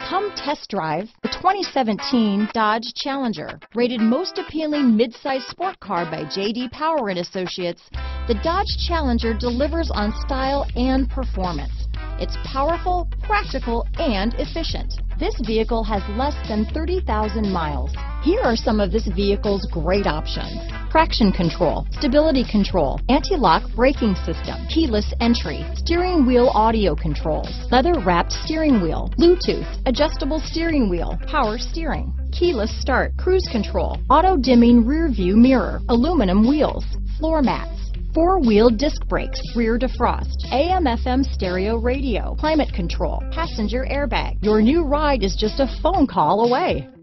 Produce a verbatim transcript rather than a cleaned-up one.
Come test drive the twenty seventeen Dodge Challenger. Rated most appealing midsize sport car by J D Power and Associates, the Dodge Challenger delivers on style and performance. It's powerful, practical, and efficient. This vehicle has less than thirty thousand miles. Here are some of this vehicle's great options: traction control, stability control, anti-lock braking system, keyless entry, steering wheel audio controls, leather-wrapped steering wheel, Bluetooth, adjustable steering wheel, power steering, keyless start, cruise control, auto-dimming rear view mirror, aluminum wheels, floor mats, four-wheel disc brakes, rear defrost, A M F M stereo radio, climate control, passenger airbag. Your new ride is just a phone call away.